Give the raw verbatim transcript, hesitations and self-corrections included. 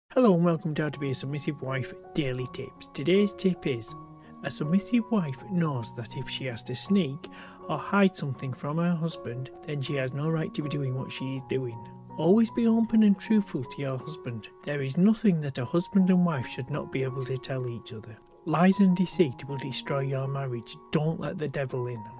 Hello and welcome to How to Be a Submissive Wife Daily Tips. Today's tip is, a submissive wife knows that if she has to sneak or hide something from her husband, then she has no right to be doing what she is doing. Always be open and truthful to your husband. There is nothing that a husband and wife should not be able to tell each other. Lies and deceit will destroy your marriage. Don't let the devil in.